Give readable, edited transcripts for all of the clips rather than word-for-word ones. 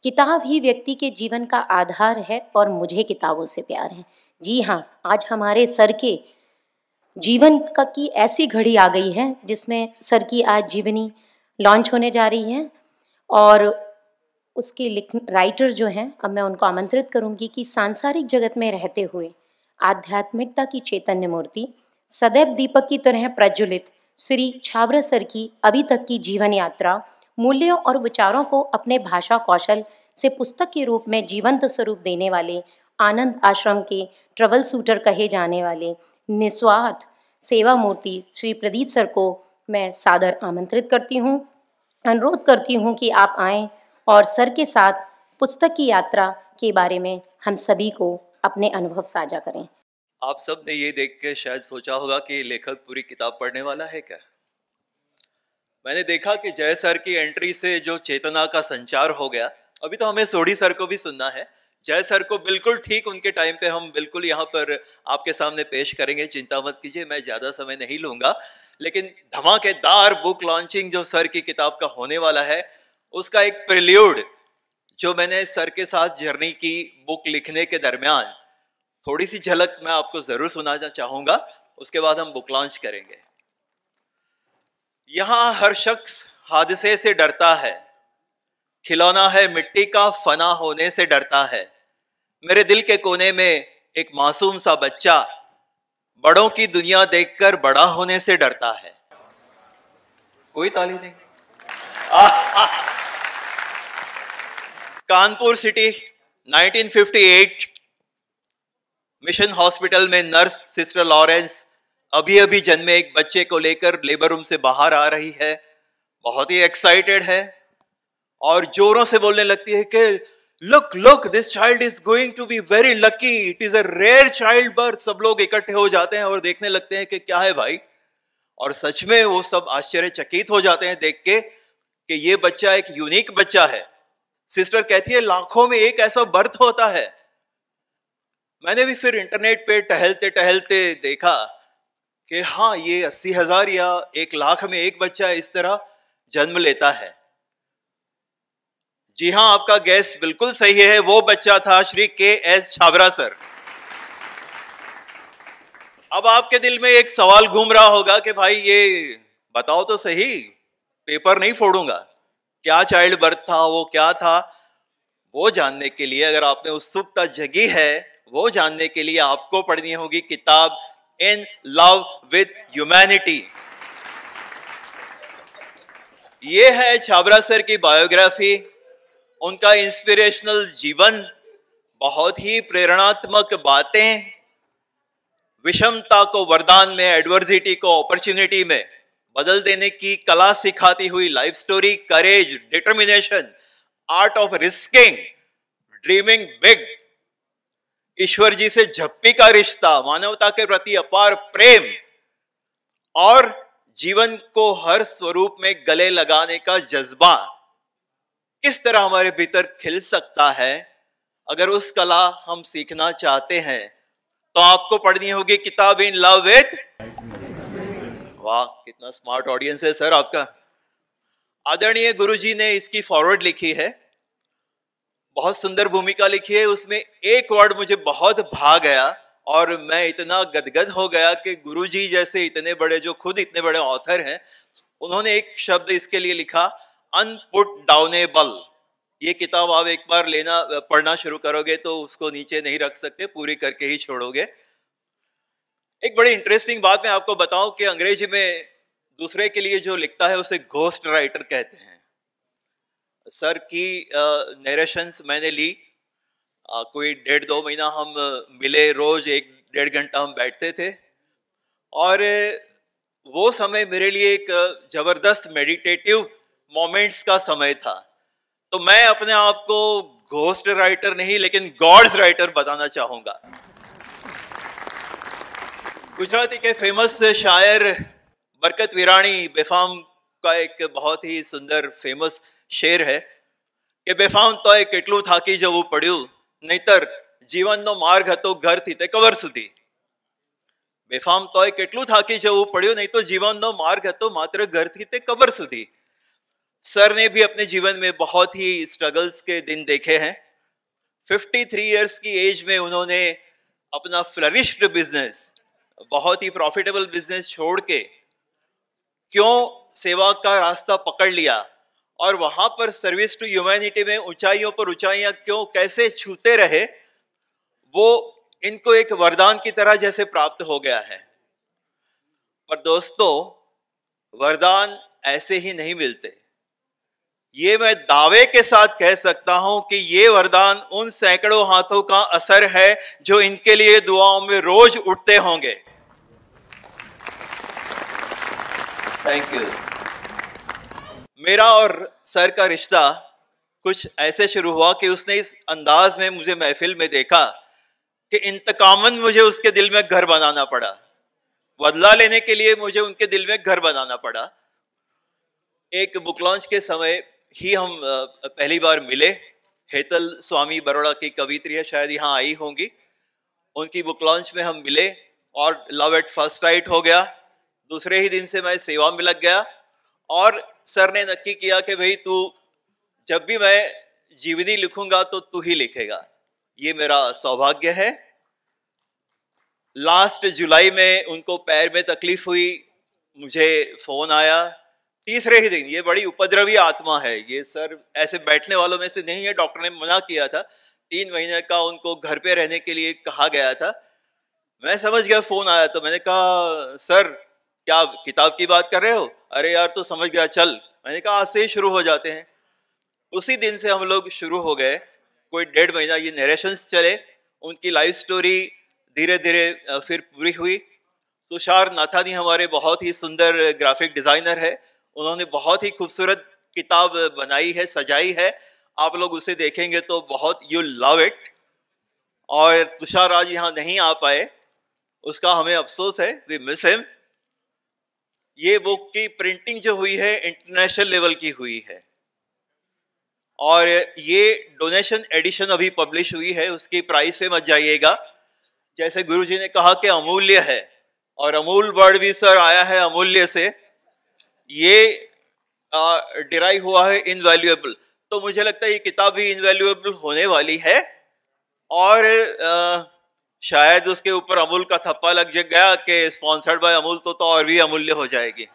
किताब ही व्यक्ति के जीवन का आधार है और मुझे किताबों से प्यार है। जी हाँ, आज हमारे सर के जीवन का की ऐसी घड़ी आ गई है जिसमें सर की आज जीवनी लॉन्च होने जा रही है और उसके राइटर जो हैं, अब मैं उनको आमंत्रित करूंगी कि सांसारिक जगत में रहते हुए आध्यात्मिकता की चैतन्य मूर्ति, सदैव दीपक की तरह प्रज्वलित श्री छाबड़ा सर की अभी तक की जीवन यात्रा, मूल्यों और विचारों को अपने भाषा कौशल से पुस्तक के रूप में जीवंत स्वरूप देने वाले, आनंद आश्रम के ट्रबल शूटर कहे जाने वाले निस्वार्थ सेवा मूर्ति श्री प्रदीप सर को मैं सादर आमंत्रित करती हूँ। अनुरोध करती हूँ कि आप आएं और सर के साथ पुस्तक की यात्रा के बारे में हम सभी को अपने अनुभव साझा करें। आप सब ने ये देख के शायद सोचा होगा कि लेखक पूरी किताब पढ़ने वाला है क्या। मैंने देखा कि जय सर की एंट्री से जो चेतना का संचार हो गया, अभी तो हमें सोढ़ी सर को भी सुनना है। जय सर को बिल्कुल ठीक उनके टाइम पे हम बिल्कुल यहाँ पर आपके सामने पेश करेंगे, चिंता मत कीजिए, मैं ज्यादा समय नहीं लूंगा। लेकिन धमाकेदार बुक लॉन्चिंग जो सर की किताब का होने वाला है, उसका एक प्रिल्यूड जो मैंने सर के साथ जर्नी की बुक लिखने के दरमियान थोड़ी सी झलक मैं आपको जरूर सुनाना चाहूंगा, उसके बाद हम बुक लॉन्च करेंगे। यहां हर शख्स हादसे से डरता है, खिलौना है मिट्टी का, फना होने से डरता है। मेरे दिल के कोने में एक मासूम सा बच्चा बड़ों की दुनिया देखकर बड़ा होने से डरता है। कोई ताली नहीं। कानपुर सिटी 1958 मिशन हॉस्पिटल में नर्स सिस्टर लॉरेंस अभी अभी जन्मे एक बच्चे को लेकर लेबर रूम से बाहर आ रही है। बहुत ही एक्साइटेड है और जोरों से बोलने लगती है कि look look, this child is going to be very lucky, it is a rare child birth. सब लोग इकट्ठे हो जाते हैं और देखने लगते हैं कि क्या है भाई, और सच में वो सब आश्चर्यचकित हो जाते हैं देख के कि ये बच्चा एक यूनिक बच्चा है। सिस्टर कहती है लाखों में एक ऐसा बर्थ होता है। मैंने भी फिर इंटरनेट पे टहलते टहलते देखा कि हाँ, ये 80,000 या 1,00,000 में एक बच्चा इस तरह जन्म लेता है। जी हाँ, आपका गैस बिल्कुल सही है, वो बच्चा था श्री के.एस. छाबड़ा सर। अब आपके दिल में एक सवाल घूम रहा होगा कि भाई ये बताओ तो सही, पेपर नहीं फोड़ूंगा, क्या चाइल्ड बर्थ था, वो क्या था। वो जानने के लिए, अगर आप में उत्सुकता जगी है, वो जानने के लिए आपको पढ़नी होगी किताब इन लव विद ह्यूमैनिटी। ये है छाबड़ा सर की बायोग्राफी, उनका इंस्पिरेशनल जीवन, बहुत ही प्रेरणात्मक बातें, विषमता को वरदान में, एडवर्सिटी को अपॉर्चुनिटी में बदल देने की कला सिखाती हुई life story, courage, determination, art of risking, dreaming big, Ishwar ji से झप्पी का रिश्ता, मानवता के प्रति अपार प्रेम और जीवन को हर स्वरूप में गले लगाने का जज्बा किस तरह हमारे भीतर खिल सकता है। अगर उस कला हम सीखना चाहते हैं तो आपको पढ़नी होगी किताब इन लव विद। वाह, कितना स्मार्ट ऑडियंस है सर आपका। आदरणीय गुरुजी ने इसकी फॉरवर्ड लिखी है, बहुत सुंदर भूमिका लिखी है। उसमें एक वर्ड मुझे बहुत भा गया और मैं इतना गदगद हो गया कि गुरुजी जैसे इतने बड़े, जो खुद इतने बड़े ऑथर हैं, उन्होंने एक शब्द इसके लिए लिखा, अनपुट डाउनेबल। ये किताब आप एक बार पढ़ना शुरू करोगे तो उसको नीचे नहीं रख सकते, पूरी करके ही छोड़ोगे। एक बड़ी इंटरेस्टिंग बात मैं आपको बताऊं कि अंग्रेजी में दूसरे के लिए जो लिखता है उसे घोस्ट राइटर कहते हैं। सर की नरेशंस मैंने ली, कोई 1.5-2 महीना हम मिले, रोज 1-1.5 घंटा हम बैठते थे और वो समय मेरे लिए एक जबरदस्त मेडिटेटिव मोमेंट्स का समय था। तो मैं अपने आप को घोस्ट राइटर नहीं लेकिन गॉड्स राइटर बताना चाहूंगा। गुजराती के फेमस शायर बरकत विराणी बेफाम का एक बहुत ही सुंदर फेमस शेर है कि बेफाम तो કેટલું થાકી જવું પડ્યું, નહીતર જીવનનો માર્ગ હતો ઘરથી તે કબર સુધી। બેફામ તોય કેટલું થાકી જવું પડ્યું, નહીં તો જીવનનો માર્ગ હતો માત્ર ઘરથી તે કબર સુધી। सर ने भी अपने जीवन में बहुत ही स्ट्रगल्स के दिन देखे हैं। 53 इयर्स की एज में उन्होंने अपना फ्लरिश्ड बिजनेस, बहुत ही प्रॉफिटेबल बिजनेस छोड़ के क्यों सेवा का रास्ता पकड़ लिया और वहां पर सर्विस टू ह्यूमैनिटी में ऊंचाइयों पर ऊंचाइयां क्यों कैसे छूते रहे, वो इनको एक वरदान की तरह जैसे प्राप्त हो गया है। पर दोस्तों, वरदान ऐसे ही नहीं मिलते। ये मैं दावे के साथ कह सकता हूं कि ये वरदान उन सैकड़ों हाथों का असर है जो इनके लिए दुआओं में रोज उठते होंगे। Thank you. मेरा और सर का रिश्ता कुछ ऐसे शुरू हुआ कि उसने इस अंदाज में मुझे महफिल में देखा कि इंतकामन मुझे उसके दिल में घर बनाना पड़ा, बदला लेने के लिए मुझे उनके दिल में घर बनाना पड़ा। एक बुक लॉन्च के समय ही हम पहली बार मिले। हेतल स्वामी बरोड़ा की कवित्री है, शायद यहाँ आई होंगी। उनकी बुक लॉन्च में हम मिले और लव एट फर्स्ट साइट हो गया। दूसरे ही दिन से मैं सेवा में लग गया और सर ने नक्की किया कि भाई तू जब भी मैं जीवनी लिखूंगा तो तू ही लिखेगा। ये मेरा सौभाग्य है। लास्ट जुलाई में उनको पैर में तकलीफ हुई, मुझे फोन आया तीसरे ही दिन। ये बड़ी उपद्रवी आत्मा है, ये सर ऐसे बैठने वालों में से नहीं है। डॉक्टर ने मना किया था, 3 महीने का उनको घर पे रहने के लिए कहा गया था। मैं समझ गया, फोन आया तो मैंने कहा सर क्या किताब की बात कर रहे हो? अरे यार तो समझ गया, चल। मैंने कहा आज से ही शुरू हो जाते हैं। उसी दिन से हम लोग शुरू हो गए। कोई 1.5 महीना ये नरेशंस चले, उनकी लाइफ स्टोरी धीरे धीरे फिर पूरी हुई। तुषार नाथानी हमारे बहुत ही सुंदर ग्राफिक डिजाइनर है, उन्होंने बहुत ही खूबसूरत किताब बनाई है, सजाई है। आप लोग उसे देखेंगे तो बहुत यू लव इट। और तुषार आज यहाँ नहीं आ पाए, उसका हमें अफसोस है, वी मिस हिम। ये बुक की प्रिंटिंग जो हुई है इंटरनेशनल लेवल की हुई है और ये डोनेशन एडिशन अभी पब्लिश हुई है। उसकी प्राइस पे मत जाइएगा, जैसे गुरुजी ने कहा कि अमूल्य है, और अमूल वर्ड भी सर आया है अमूल्य से। ये डिराइव हुआ है इनवैल्यूएबल, तो मुझे लगता है ये किताब भी इनवैल्यूएबल होने वाली है और शायद उसके ऊपर अमूल का थप्पा लग गया कि स्पॉन्सर्ड बाय अमूल, तो और भी अमूल्य हो जाएगी।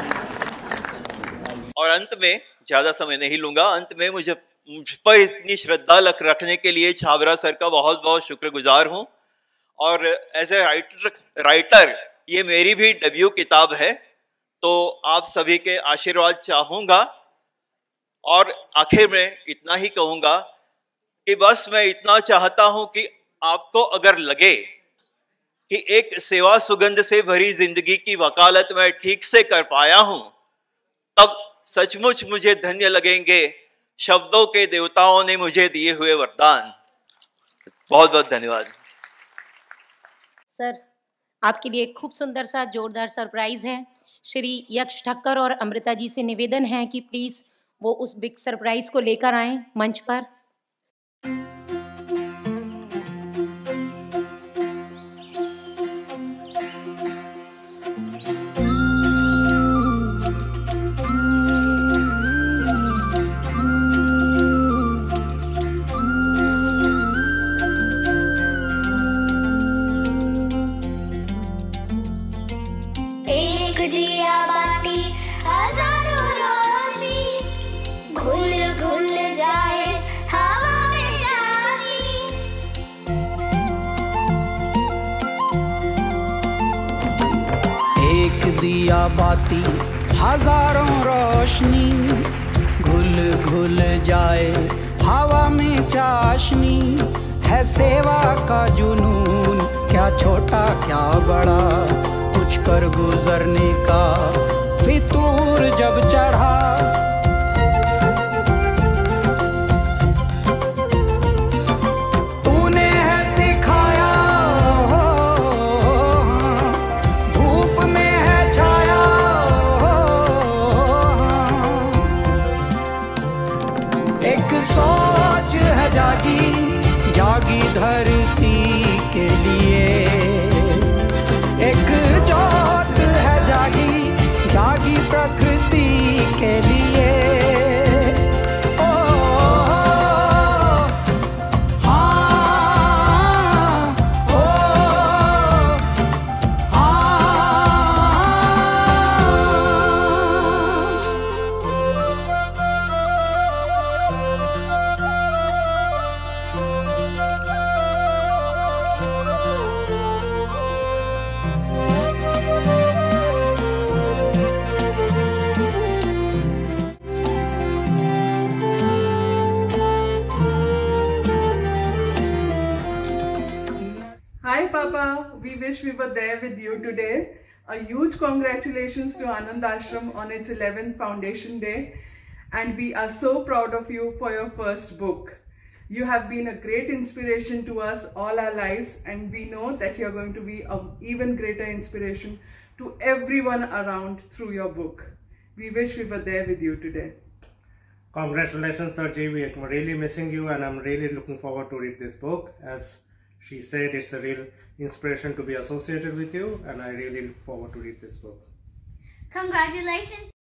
और अंत में, ज्यादा समय नहीं लूंगा, अंत में मुझ पर इतनी श्रद्धा रखने के लिए छाबरा सर का बहुत बहुत शुक्रगुजार हूं। और एज ए राइटर ये मेरी भी डेब्यू किताब है, तो आप सभी के आशीर्वाद चाहूंगा। और आखिर में इतना ही कहूंगा कि बस मैं इतना चाहता हूं कि आपको अगर लगे कि एक सेवा सुगंध से भरी जिंदगी की वकालत मैं ठीक से कर पाया हूं, तब सचमुच मुझे धन्य लगेंगे शब्दों के देवताओं ने मुझे दिए हुए वरदान। बहुत बहुत धन्यवाद सर। आपके लिए खूब सुंदर सा जोरदार सरप्राइज है। श्री यक्ष ठक्कर और अमृता जी से निवेदन है कि प्लीज वो उस बिग सरप्राइज को लेकर आएं मंच पर। दिया बाती हजारों रोशनी, घुल घुल जाए हवा में चाशनी। है सेवा का जुनून, क्या छोटा क्या बड़ा, कुछ कर गुजरने का फितूर जब चढ़ा। जागी धरती के लिए एक जोत है जागी। wish we were there with you today. A huge congratulations to Anand Ashram on its 11th Foundation Day. And we are so proud of you for your first book. You have been a great inspiration to us all our lives, and we know that you're going to be an even greater inspiration to everyone around through your book. We wish we were there with you today. Congratulations, Sarji. We are really missing you, and I'm really looking forward to read this book. As she said, it's a real inspiration to be associated with you, and I really look forward to read this book. Congratulations